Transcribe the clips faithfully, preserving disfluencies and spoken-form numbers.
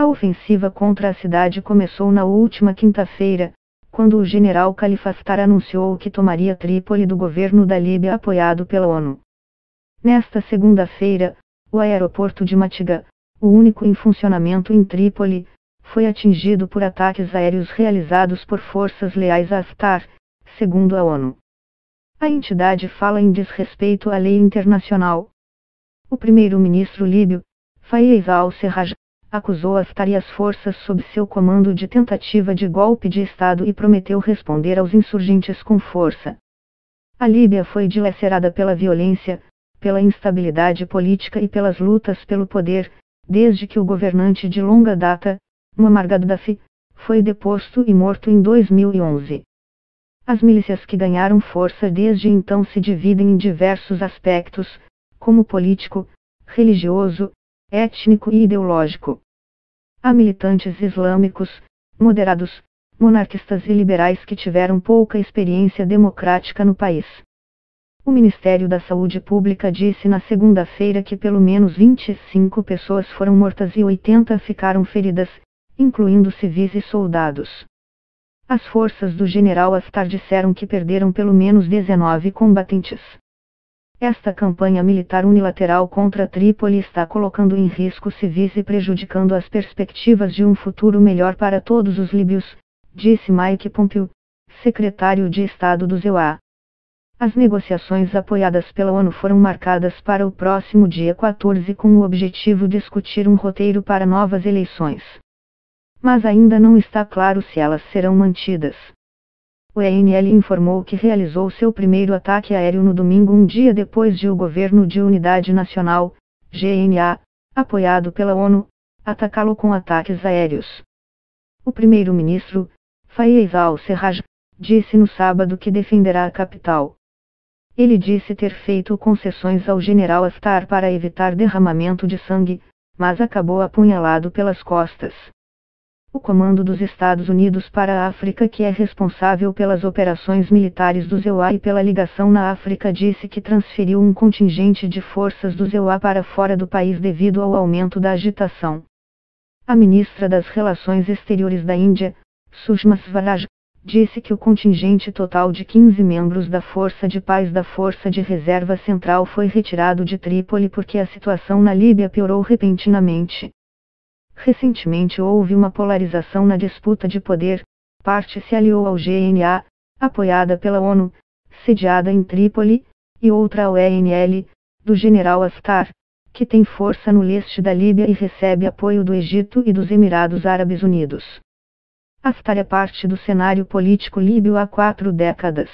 A ofensiva contra a cidade começou na última quinta-feira, quando o general Khalifa Haftar anunciou que tomaria Trípoli do governo da Líbia apoiado pela ONU. Nesta segunda-feira, o aeroporto de Matiga, o único em funcionamento em Trípoli, foi atingido por ataques aéreos realizados por forças leais a Haftar, segundo a ONU. A entidade fala em desrespeito à lei internacional. O primeiro-ministro líbio, Fayez al-Sarraj, acusou Haftar e as forças sob seu comando de tentativa de golpe de Estado e prometeu responder aos insurgentes com força. A Líbia foi dilacerada pela violência, pela instabilidade política e pelas lutas pelo poder, desde que o governante de longa data, Muammar Gaddafi, foi deposto e morto em dois mil e onze. As milícias que ganharam força desde então se dividem em diversos aspectos, como político, religioso, étnico e ideológico. Há militantes islâmicos, moderados, monarquistas e liberais que tiveram pouca experiência democrática no país. O Ministério da Saúde Pública disse na segunda-feira que pelo menos vinte e cinco pessoas foram mortas e oitenta ficaram feridas, incluindo civis e soldados. As forças do general Haftar disseram que perderam pelo menos dezenove combatentes. Esta campanha militar unilateral contra Trípoli está colocando em risco civis e prejudicando as perspectivas de um futuro melhor para todos os líbios, disse Mike Pompeo, secretário de Estado do E U A. As negociações apoiadas pela ONU foram marcadas para o próximo dia quatorze com o objetivo de discutir um roteiro para novas eleições. Mas ainda não está claro se elas serão mantidas. O E N L informou que realizou seu primeiro ataque aéreo no domingo, um dia depois de o Governo de Unidade Nacional, G N A, apoiado pela ONU, atacá-lo com ataques aéreos. O primeiro-ministro, Fayez al-Sarraj, disse no sábado que defenderá a capital. Ele disse ter feito concessões ao general Haftar para evitar derramamento de sangue, mas acabou apunhalado pelas costas. O Comando dos Estados Unidos para a África, que é responsável pelas operações militares do E U A e pela ligação na África, disse que transferiu um contingente de forças do E U A para fora do país devido ao aumento da agitação. A ministra das Relações Exteriores da Índia, Sushma Swaraj, disse que o contingente total de quinze membros da Força de Paz da Força de Reserva Central foi retirado de Trípoli porque a situação na Líbia piorou repentinamente. Recentemente houve uma polarização na disputa de poder, parte se aliou ao G N A, apoiada pela ONU, sediada em Trípoli, e outra ao E N L, do general Haftar, que tem força no leste da Líbia e recebe apoio do Egito e dos Emirados Árabes Unidos. Haftar é parte do cenário político líbio há quatro décadas.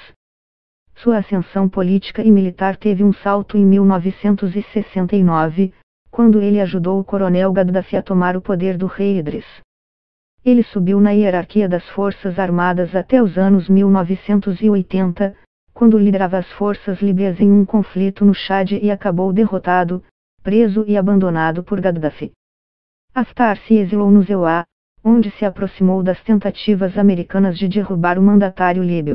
Sua ascensão política e militar teve um salto em mil novecentos e sessenta e nove, quando ele ajudou o coronel Gaddafi a tomar o poder do rei Idris. Ele subiu na hierarquia das forças armadas até os anos mil novecentos e oitenta, quando liderava as forças líbias em um conflito no Chad e acabou derrotado, preso e abandonado por Gaddafi. Haftar se exilou no E U A, onde se aproximou das tentativas americanas de derrubar o mandatário líbio.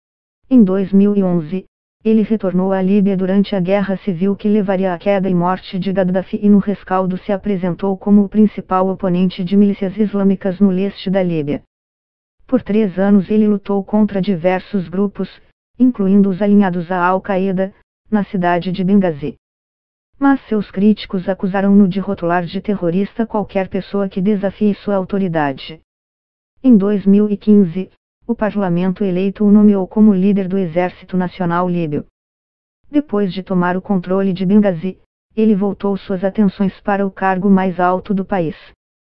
Em dois mil e onze, ele retornou à Líbia durante a guerra civil que levaria à queda e morte de Gaddafi e no rescaldo se apresentou como o principal oponente de milícias islâmicas no leste da Líbia. Por três anos ele lutou contra diversos grupos, incluindo os alinhados à Al-Qaeda, na cidade de Benghazi. Mas seus críticos acusaram-no de rotular de terrorista qualquer pessoa que desafie sua autoridade. Em dois mil e quinze, o parlamento eleito o nomeou como líder do Exército Nacional Líbio. Depois de tomar o controle de Benghazi, ele voltou suas atenções para o cargo mais alto do país.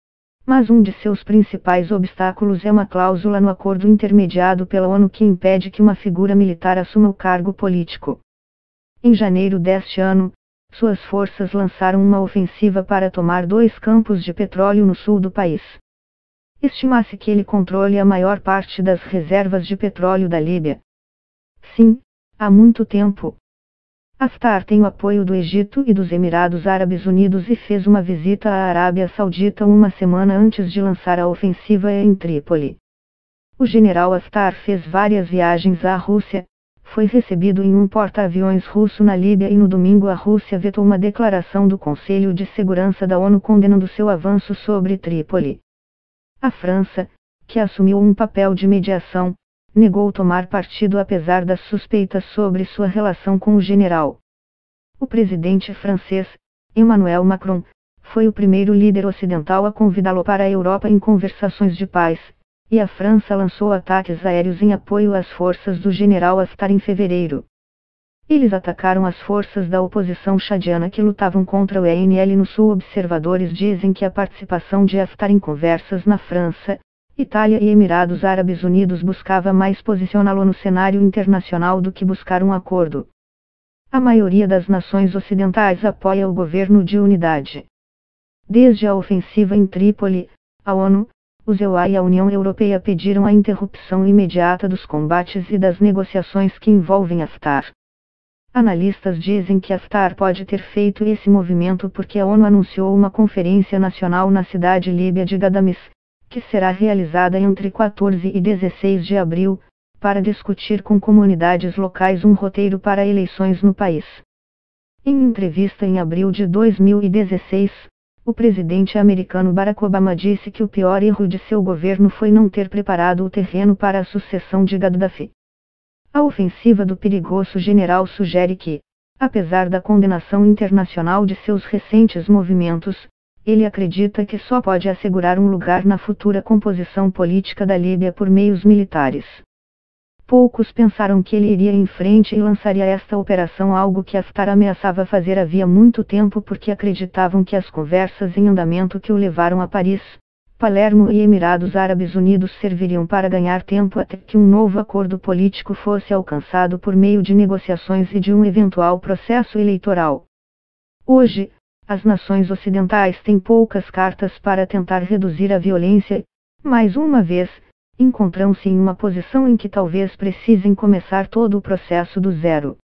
Mas um de seus principais obstáculos é uma cláusula no acordo intermediado pela ONU que impede que uma figura militar assuma o cargo político. Em janeiro deste ano, suas forças lançaram uma ofensiva para tomar dois campos de petróleo no sul do país. Estima-se que ele controle a maior parte das reservas de petróleo da Líbia. Sim, há muito tempo. Haftar tem o apoio do Egito e dos Emirados Árabes Unidos e fez uma visita à Arábia Saudita uma semana antes de lançar a ofensiva em Trípoli. O general Haftar fez várias viagens à Rússia, foi recebido em um porta-aviões russo na Líbia e no domingo a Rússia vetou uma declaração do Conselho de Segurança da ONU condenando seu avanço sobre Trípoli. A França, que assumiu um papel de mediação, negou tomar partido apesar das suspeitas sobre sua relação com o general. O presidente francês, Emmanuel Macron, foi o primeiro líder ocidental a convidá-lo para a Europa em conversações de paz, e a França lançou ataques aéreos em apoio às forças do general Haftar em fevereiro. Eles atacaram as forças da oposição chadiana que lutavam contra o E N L no sul. Observadores dizem que a participação de Haftar em conversas na França, Itália e Emirados Árabes Unidos buscava mais posicioná-lo no cenário internacional do que buscar um acordo. A maioria das nações ocidentais apoia o governo de unidade. Desde a ofensiva em Trípoli, a ONU, os E U A e a União Europeia pediram a interrupção imediata dos combates e das negociações que envolvem Haftar. Analistas dizem que Haftar pode ter feito esse movimento porque a ONU anunciou uma conferência nacional na cidade líbia de Gadames, que será realizada entre quatorze e dezesseis de abril, para discutir com comunidades locais um roteiro para eleições no país. Em entrevista em abril de dois mil e dezesseis, o presidente americano Barack Obama disse que o pior erro de seu governo foi não ter preparado o terreno para a sucessão de Gaddafi. A ofensiva do perigoso general sugere que, apesar da condenação internacional de seus recentes movimentos, ele acredita que só pode assegurar um lugar na futura composição política da Líbia por meios militares. Poucos pensaram que ele iria em frente e lançaria esta operação, algo que Haftar ameaçava fazer havia muito tempo porque acreditavam que as conversas em andamento que o levaram a Paris, Palermo e Emirados Árabes Unidos serviriam para ganhar tempo até que um novo acordo político fosse alcançado por meio de negociações e de um eventual processo eleitoral. Hoje, as nações ocidentais têm poucas cartas para tentar reduzir a violência, mais uma vez, encontram-se em uma posição em que talvez precisem começar todo o processo do zero.